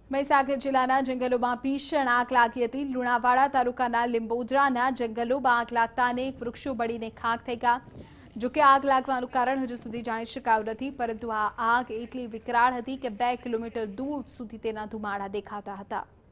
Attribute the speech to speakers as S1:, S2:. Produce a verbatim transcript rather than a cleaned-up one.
S1: મહીસાગર જિલ્લાના જંગલોમાં ભીષણ આગ લાગી હતી। લુણાવાડા તાલુકાના લીંબોદરાના જંગલોમાં આગ લાગતા અનેક વૃક્ષો બળીને ખાખ થઈ ગયા। જો કે આગ લાગવાનું કારણ હજુ સુધી જાણી શકાયું નથી, પરંતુ આ આગ એટલી વિકરાળ હતી કે બે કિલોમીટર દૂર સુધી તેના ધુમાડા દેખાતા હતા।